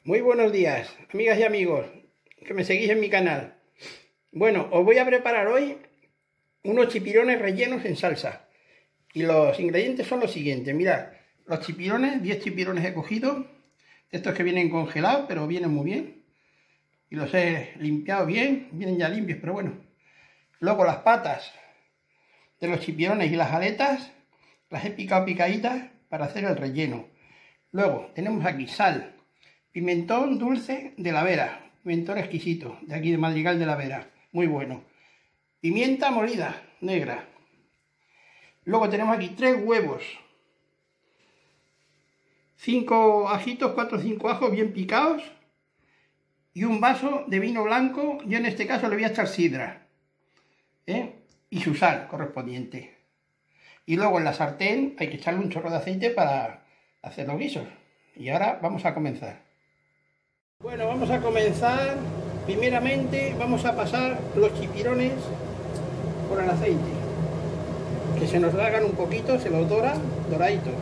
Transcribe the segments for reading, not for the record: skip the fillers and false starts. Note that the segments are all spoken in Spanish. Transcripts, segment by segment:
Muy buenos días, amigas y amigos que me seguís en mi canal. Bueno, os voy a preparar hoy unos chipirones rellenos en salsa. Y los ingredientes son los siguientes. Mirad, los chipirones, 10 chipirones he cogido. Estos que vienen congelados, pero vienen muy bien. Y los he limpiado bien, vienen ya limpios, pero bueno. Luego las patas de los chipirones y las aletas las he picado picaditas para hacer el relleno. Luego tenemos aquí sal, pimentón dulce de la Vera, pimentón exquisito, de aquí de Madrigal de la Vera, muy bueno. Pimienta molida, negra. Luego tenemos aquí 3 huevos, 5 ajitos, 4 o 5 ajos bien picados y un vaso de vino blanco. Yo en este caso le voy a echar sidra, y su sal correspondiente. Y luego en la sartén hay que echarle un chorro de aceite para hacer los guisos. Y ahora vamos a comenzar. Bueno, vamos a comenzar. Primeramente vamos a pasar los chipirones por el aceite. Que se nos hagan un poquito, se los dora, doraditos.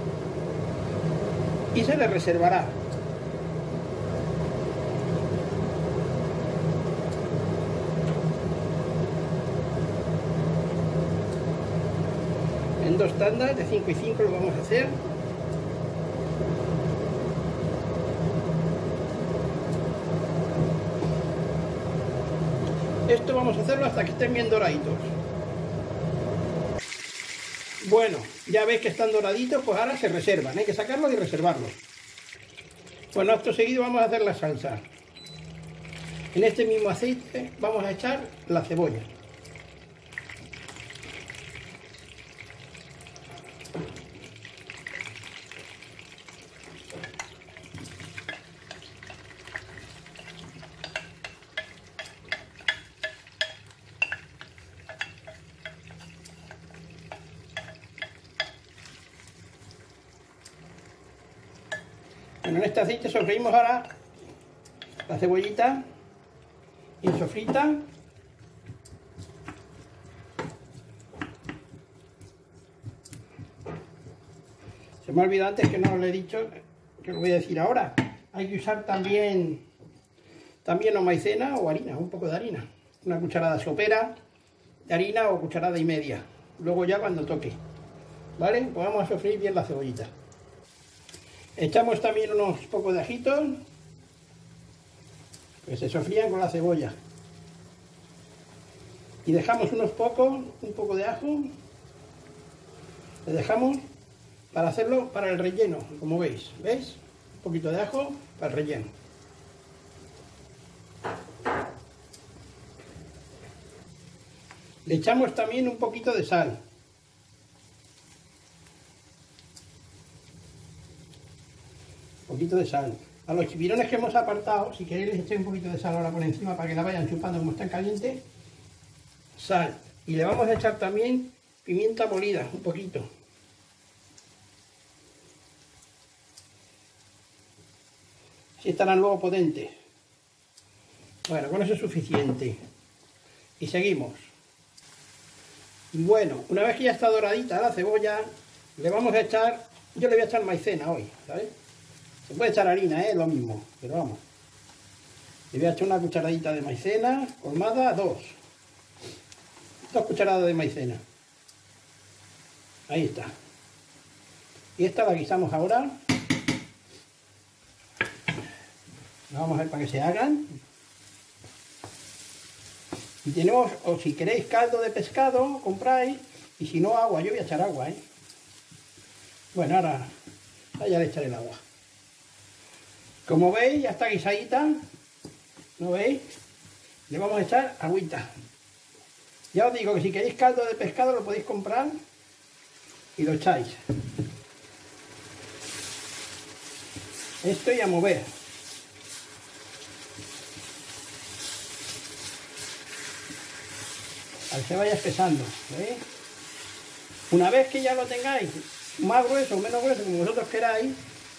Y se les reservará. En 2 tandas de 5 y 5 lo vamos a hacer. Esto vamos a hacerlo hasta que estén bien doraditos. Bueno, ya veis que están doraditos, pues ahora se reservan, hay que sacarlos y reservarlos. Bueno, acto seguido vamos a hacer la salsa. En este mismo aceite vamos a echar la cebolla. Bueno, en este aceite sofreímos ahora la cebollita bien sofrita. Se me ha olvidado antes que no os lo he dicho, que lo voy a decir ahora. Hay que usar también o maicena o harina, un poco de harina. Una cucharada sopera de harina o cucharada y media. Luego ya cuando toque. ¿Vale? Pues vamos a sofreír bien la cebollita. Echamos también unos pocos de ajitos que se sofrían con la cebolla. Y dejamos un poco de ajo. Le dejamos para hacerlo para el relleno, como veis. ¿Veis? Un poquito de ajo para el relleno. Le echamos también un poquito de sal. Poquito de sal. A los chipirones que hemos apartado, si queréis les echéis un poquito de sal ahora por encima para que la vayan chupando como están calientes. Sal. Y le vamos a echar también pimienta molida, un poquito. Así estarán luego potentes. Bueno, con eso es suficiente. Y seguimos. Bueno, una vez que ya está doradita la cebolla, le vamos a echar, yo le voy a echar maicena hoy, ¿sabes? Se puede echar harina, lo mismo, pero vamos. Le voy a echar una cucharadita de maicena, colmada, 2 cucharadas de maicena. Ahí está. Y esta la guisamos ahora. La vamos a ver para que se hagan. Y tenemos, o si queréis caldo de pescado, compráis. Y si no, agua. Yo voy a echar agua, Bueno, ahora ya le echaré el agua. Como veis, ya está guisadita. ¿No veis? Le vamos a echar agüita. Ya os digo que si queréis caldo de pescado lo podéis comprar y lo echáis. Esto y a mover. Para que se vaya espesando. ¿Veis? Una vez que ya lo tengáis más grueso o menos grueso, como vosotros queráis,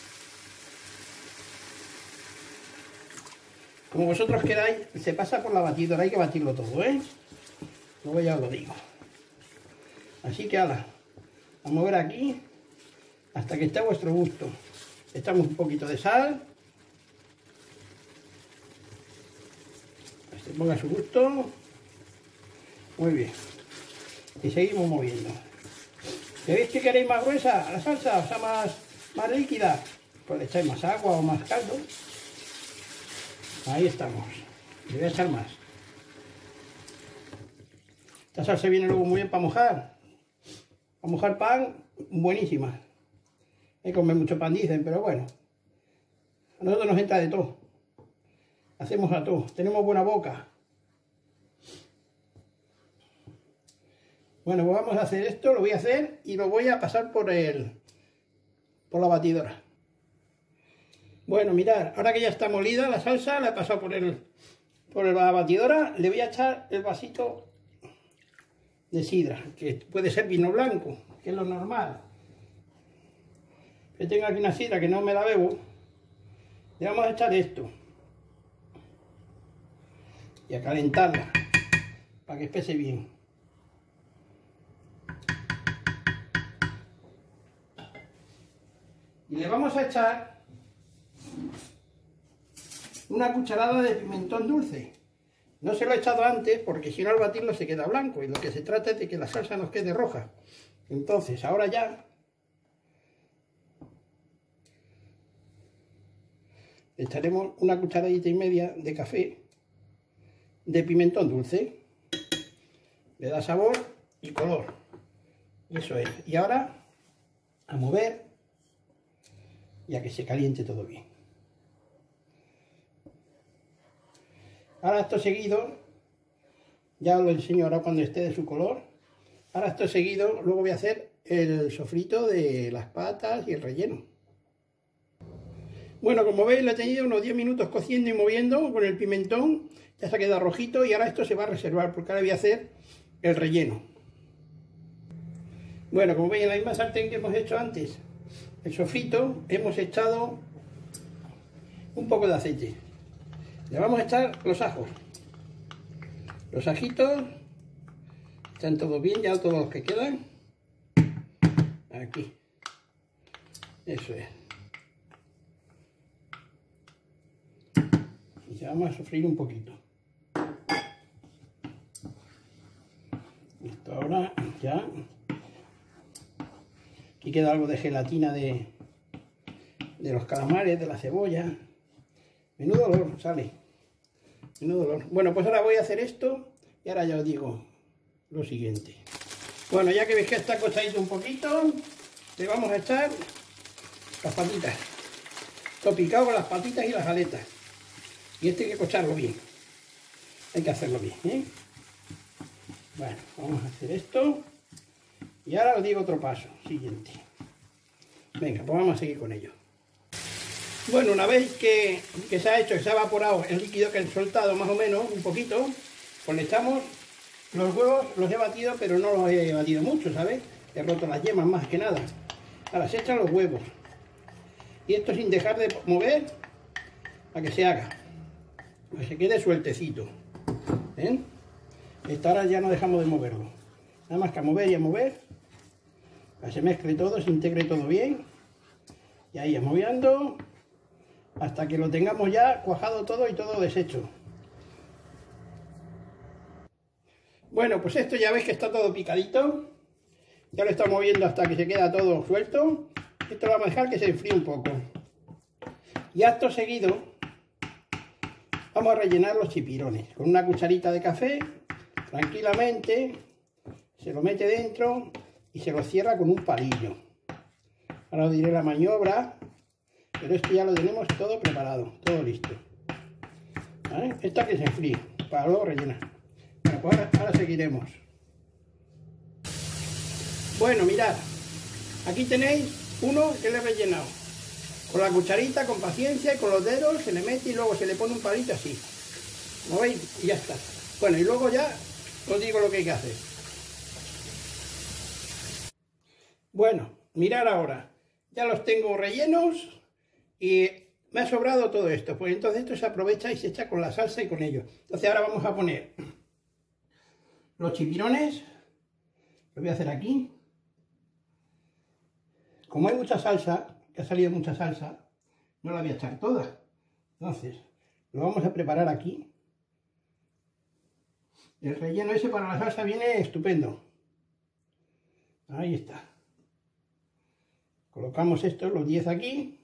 se pasa por la batidora, hay que batirlo todo, Luego ya os lo digo. Así que ahora, a mover aquí hasta que esté a vuestro gusto. Echamos un poquito de sal Se ponga a su gusto. Muy bien. Y seguimos moviendo. ¿Veis que queréis más gruesa la salsa? O sea, más líquida. Pues le echáis más agua o más caldo. Ahí estamos. Le voy a echar más. Esta salsa viene luego muy bien para mojar. Para mojar pan, buenísima. Hay que comer mucho pan, dicen, pero bueno. A nosotros nos entra de todo. Hacemos a todo. Tenemos buena boca. Bueno, pues vamos a hacer esto. Lo voy a hacer y lo voy a pasar por la batidora. Bueno, mirad, ahora que ya está molida la salsa, la he pasado por la batidora. Le voy a echar el vasito de sidra, que puede ser vino blanco, que es lo normal. Yo tengo aquí una sidra que no me la bebo. Le vamos a echar esto. Y a calentarla, para que espese bien. Y le vamos a echar una cucharada de pimentón dulce. No se lo he echado antes porque si no al batirlo se queda blanco y lo que se trata es de que la salsa nos quede roja. Entonces ahora ya le echaremos una cucharadita y media de café de pimentón dulce. Le da sabor y color. Eso es. Y ahora a mover y a que se caliente todo bien. Ahora esto seguido, ya os lo enseño ahora cuando esté de su color. Ahora esto seguido, luego voy a hacer el sofrito de las patas y el relleno. Bueno, como veis lo he tenido unos 10 minutos cociendo y moviendo con el pimentón. Ya se ha quedado rojito y ahora esto se va a reservar porque ahora voy a hacer el relleno. Bueno, como veis en la misma sartén que hemos hecho antes el sofrito, hemos echado un poco de aceite. Le vamos a echar los ajos. Los ajitos están todos bien, ya todos los que quedan. Aquí. Eso es. Y ya vamos a sofreír un poquito. Esto ahora ya. Aquí queda algo de gelatina de los calamares, de la cebolla. Menudo olor sale. Menudo olor. Bueno, pues ahora voy a hacer esto y ahora ya os digo lo siguiente. Bueno, ya que veis que está costadito un poquito, le vamos a echar las patitas. Esto picado con las patitas y las aletas. Y este hay que cocharlo bien. Hay que hacerlo bien, ¿eh? Bueno, vamos a hacer esto. Y ahora os digo otro paso, siguiente. Venga, pues vamos a seguir con ello. Bueno, una vez que se ha hecho, que se ha evaporado el líquido que he soltado más o menos, un poquito, pues le echamos los huevos, los he batido, pero no los he batido mucho, ¿sabes? He roto las yemas más que nada. Ahora se echan los huevos. Y esto sin dejar de mover para que se haga. Para que se quede sueltecito. ¿Ven? Esta ahora ya no dejamos de moverlo. Nada más que a mover y a mover. Para que se mezcle todo, se integre todo bien. Y ahí moviendo hasta que lo tengamos ya cuajado todo y todo deshecho. Bueno, pues esto ya veis que está todo picadito. Ya lo estamos moviendo hasta que se queda todo suelto. Esto lo vamos a dejar que se enfríe un poco. Y acto seguido vamos a rellenar los chipirones. Con una cucharita de café, tranquilamente, se lo mete dentro y se lo cierra con un palillo. Ahora os diré la maniobra, pero esto ya lo tenemos todo preparado, todo listo. ¿Vale? Esta que se enfríe, para luego rellenar. Bueno, pues ahora seguiremos. Bueno, mirad, aquí tenéis uno que le he rellenado. Con la cucharita, con paciencia y con los dedos se le mete y luego se le pone un palito así. ¿Lo veis? Y ya está. Bueno, y luego ya os digo lo que hay que hacer. Bueno, mirad ahora. Ya los tengo rellenos y me ha sobrado todo esto. Pues entonces esto se aprovecha y se echa con la salsa y con ello. Entonces ahora vamos a poner los chipirones. Lo voy a hacer aquí. Como hay mucha salsa, que ha salido mucha salsa, no la voy a echar toda. Entonces, lo vamos a preparar aquí. El relleno ese para la salsa viene estupendo. Ahí está. Colocamos estos, los 10 aquí.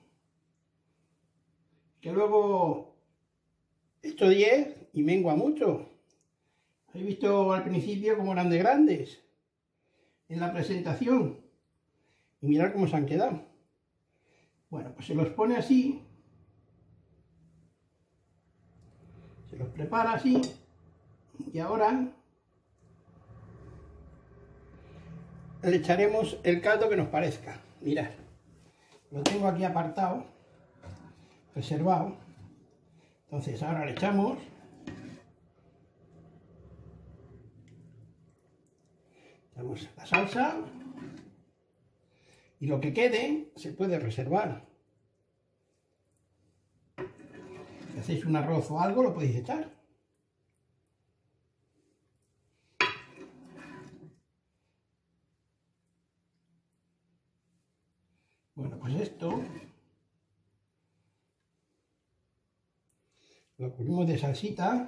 Que luego esto 10 y mengua mucho. ¿Habéis visto al principio cómo eran de grandes? En la presentación. Y mirad cómo se han quedado. Bueno, pues se los pone así. Se los prepara así. Y ahora le echaremos el caldo que nos parezca. Mirad, lo tengo aquí apartado, reservado. Entonces ahora le echamos la salsa y lo que quede se puede reservar. Si hacéis un arroz o algo, lo podéis echar. Bueno, pues esto lo cubrimos de salsita.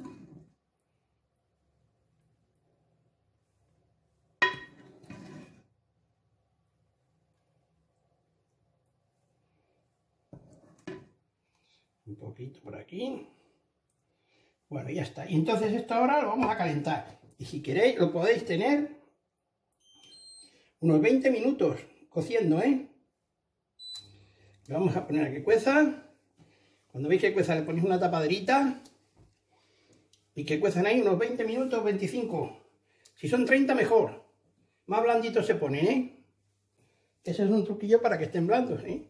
Un poquito por aquí. Bueno, ya está. Y entonces esto ahora lo vamos a calentar. Y si queréis, lo podéis tener unos 20 minutos cociendo, ¿eh? Lo vamos a poner a que cueza. Cuando veis que cueza le ponéis una tapaderita y que cuezan ahí unos 20 minutos, 25. Si son 30 mejor. Más blanditos se ponen, ¿eh? Ese es un truquillo para que estén blandos, ¿eh?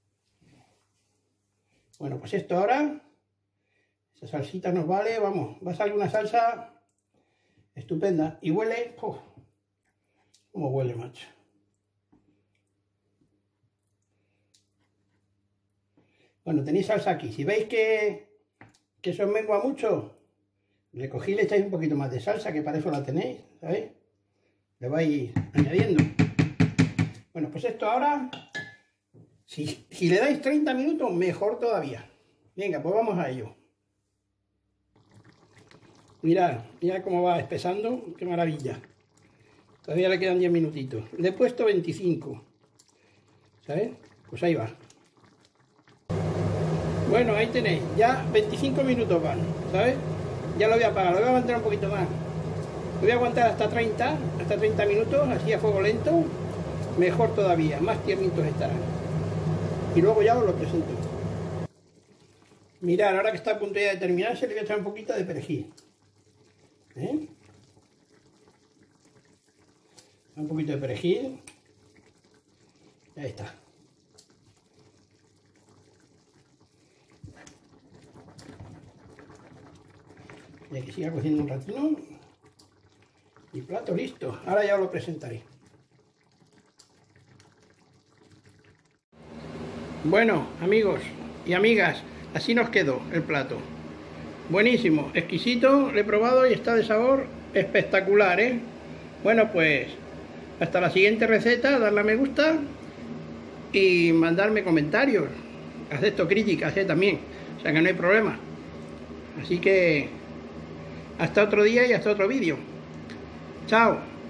Bueno, pues esto ahora, esa salsita nos vale, vamos, va a salir una salsa estupenda. Y huele, ¡puf! ¿Cómo huele, macho? Bueno, tenéis salsa aquí. Si veis que eso os mengua mucho, le cogí y le echáis un poquito más de salsa, que para eso la tenéis, ¿sabéis? Le vais añadiendo. Bueno, pues esto ahora, si le dais 30 minutos, mejor todavía. Venga, pues vamos a ello. Mirad cómo va espesando, qué maravilla. Todavía le quedan 10 minutitos. Le he puesto 25, ¿sabes? Pues ahí va. Bueno, ahí tenéis, ya 25 minutos van, ¿sabes? Ya lo voy a apagar, lo voy a aguantar un poquito más. Lo voy a aguantar hasta 30 minutos, así a fuego lento. Mejor todavía, más tiernitos estarán. Y luego ya os lo presento. Mirad, ahora que está a punto ya de terminarse, le voy a echar un poquito de perejil. ¿Eh? Un poquito de perejil. Ahí está. Y que siga cociendo un ratito. Y plato listo. Ahora ya os lo presentaré. Bueno, amigos y amigas, así nos quedó el plato. Buenísimo, exquisito, lo he probado y está de sabor espectacular, ¿eh? Bueno, pues hasta la siguiente receta, darle a me gusta y mandarme comentarios. Acepto críticas, también, o sea que no hay problema. Así que hasta otro día y hasta otro vídeo. Chao.